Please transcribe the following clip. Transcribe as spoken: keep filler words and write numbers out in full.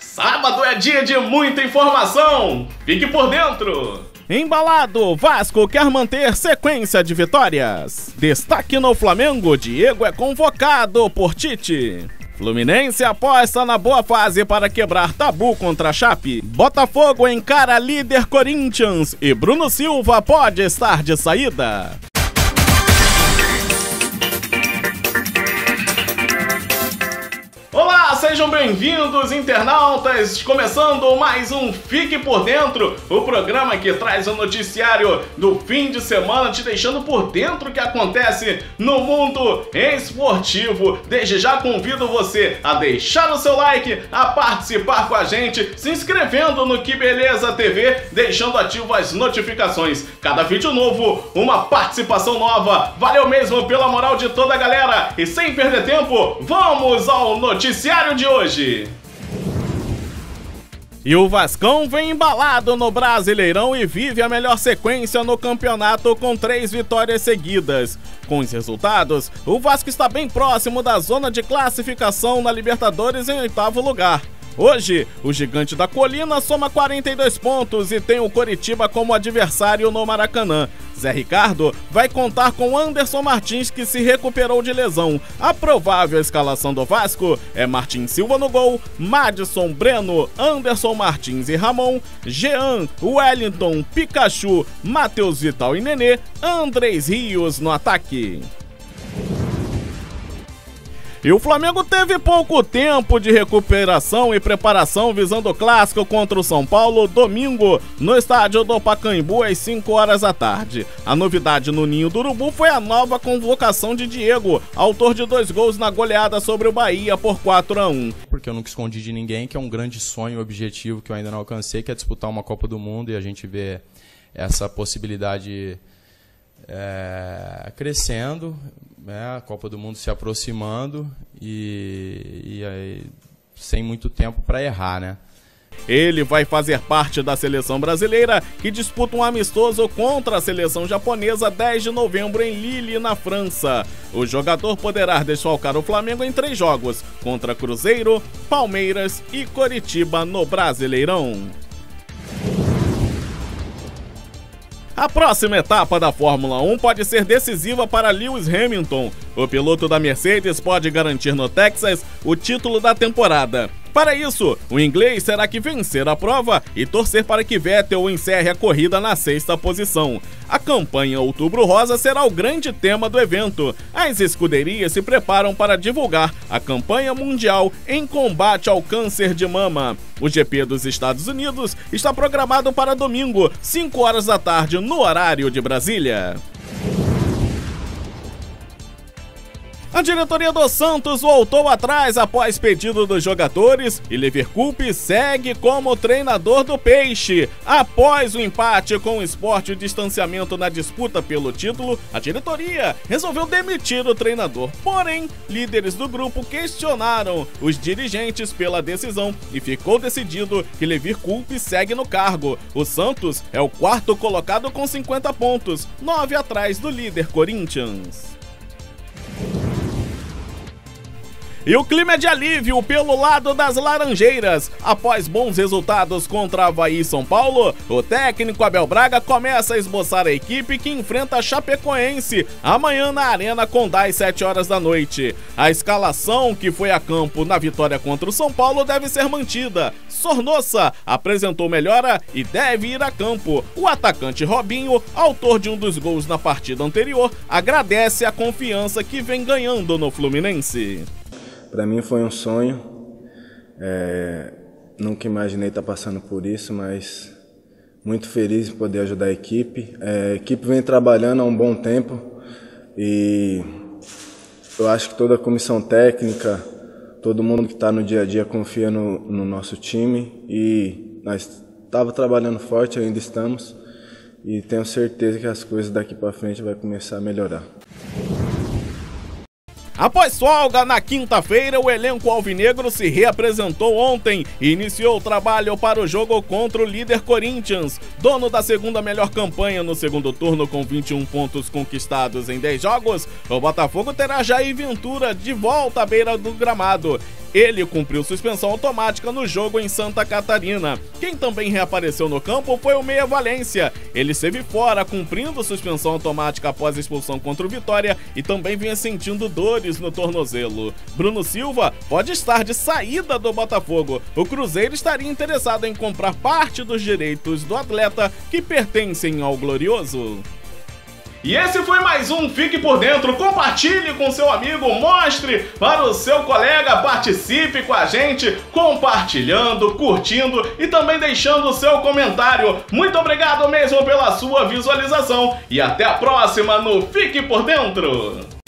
Sábado é dia de muita informação. Fique por dentro. Embalado, Vasco quer manter sequência de vitórias. Destaque no Flamengo, Diego é convocado por Tite. Fluminense aposta na boa fase para quebrar tabu contra a Chape. Botafogo encara líder Corinthians e Bruno Silva pode estar de saída. Olá, sejam bem-vindos, internautas! Começando mais um Fique por Dentro, o programa que traz o noticiário do fim de semana, te deixando por dentro do que acontece no mundo esportivo. Desde já convido você a deixar o seu like, a participar com a gente, se inscrevendo no Que Beleza T V, deixando ativo as notificações. Cada vídeo novo, uma participação nova. Valeu mesmo pela moral de toda a galera! E sem perder tempo, vamos ao noticiário! Noticiário de hoje. E o Vascão vem embalado no Brasileirão e vive a melhor sequência no campeonato com três vitórias seguidas. Com os resultados, o Vasco está bem próximo da zona de classificação na Libertadores em oitavo lugar. Hoje, o Gigante da Colina soma quarenta e dois pontos e tem o Coritiba como adversário no Maracanã. Zé Ricardo vai contar com Anderson Martins, que se recuperou de lesão. A provável escalação do Vasco é Martin Silva no gol, Madison, Breno, Anderson Martins e Ramon, Jean, Wellington, Pikachu, Matheus Vital e Nenê, Andrés Rios no ataque. E o Flamengo teve pouco tempo de recuperação e preparação visando o clássico contra o São Paulo domingo no estádio do Pacaembu às cinco horas da tarde. A novidade no Ninho do Urubu foi a nova convocação de Diego, autor de dois gols na goleada sobre o Bahia por quatro a um. Porque eu nunca escondi de ninguém que é um grande sonho, um objetivo que eu ainda não alcancei, que é disputar uma Copa do Mundo, e a gente vê essa possibilidade é, crescendo. É, a Copa do Mundo se aproximando e, e aí, sem muito tempo para errar, né? Ele vai fazer parte da seleção brasileira, que disputa um amistoso contra a seleção japonesa dez de novembro em Lille, na França. O jogador poderá desfalcar o Flamengo em três jogos, contra Cruzeiro, Palmeiras e Coritiba no Brasileirão. A próxima etapa da Fórmula um pode ser decisiva para Lewis Hamilton. O piloto da Mercedes pode garantir no Texas o título da temporada. Para isso, o inglês terá que vencer a prova e torcer para que Vettel encerre a corrida na sexta posição. A campanha Outubro Rosa será o grande tema do evento. As escuderias se preparam para divulgar a campanha mundial em combate ao câncer de mama. O G P dos Estados Unidos está programado para domingo, cinco horas da tarde, no horário de Brasília. A diretoria do Santos voltou atrás após pedido dos jogadores e Lever Coupe segue como treinador do Peixe. Após o empate com o Sport e o distanciamento na disputa pelo título, a diretoria resolveu demitir o treinador. Porém, líderes do grupo questionaram os dirigentes pela decisão e ficou decidido que Lever Coupe segue no cargo. O Santos é o quarto colocado com cinquenta pontos, nove atrás do líder Corinthians. E o clima é de alívio pelo lado das Laranjeiras. Após bons resultados contra Avaí e São Paulo, o técnico Abel Braga começa a esboçar a equipe que enfrenta a Chapecoense amanhã na Arena Condá às sete horas da noite. A escalação que foi a campo na vitória contra o São Paulo deve ser mantida. Sornosa apresentou melhora e deve ir a campo. O atacante Robinho, autor de um dos gols na partida anterior, agradece a confiança que vem ganhando no Fluminense. Para mim foi um sonho, é, nunca imaginei estar passando por isso, mas muito feliz em poder ajudar a equipe. É, a equipe vem trabalhando há um bom tempo e eu acho que toda a comissão técnica, todo mundo que está no dia a dia confia no, no nosso time e nós estávamos trabalhando forte, ainda estamos, e tenho certeza que as coisas daqui para frente vai começar a melhorar. Após folga na quinta-feira, o elenco alvinegro se reapresentou ontem e iniciou o trabalho para o jogo contra o líder Corinthians. Dono da segunda melhor campanha no segundo turno com vinte e um pontos conquistados em dez jogos, o Botafogo terá Jair Ventura de volta à beira do gramado. Ele cumpriu suspensão automática no jogo em Santa Catarina. Quem também reapareceu no campo foi o Meia Valência. Ele esteve fora, cumprindo suspensão automática após a expulsão contra o Vitória e também vinha sentindo dores no tornozelo. Bruno Silva pode estar de saída do Botafogo. O Cruzeiro estaria interessado em comprar parte dos direitos do atleta que pertencem ao Glorioso. E esse foi mais um Fique Por Dentro. Compartilhe com seu amigo, mostre para o seu colega, participe com a gente, compartilhando, curtindo e também deixando o seu comentário. Muito obrigado mesmo pela sua visualização e até a próxima no Fique Por Dentro.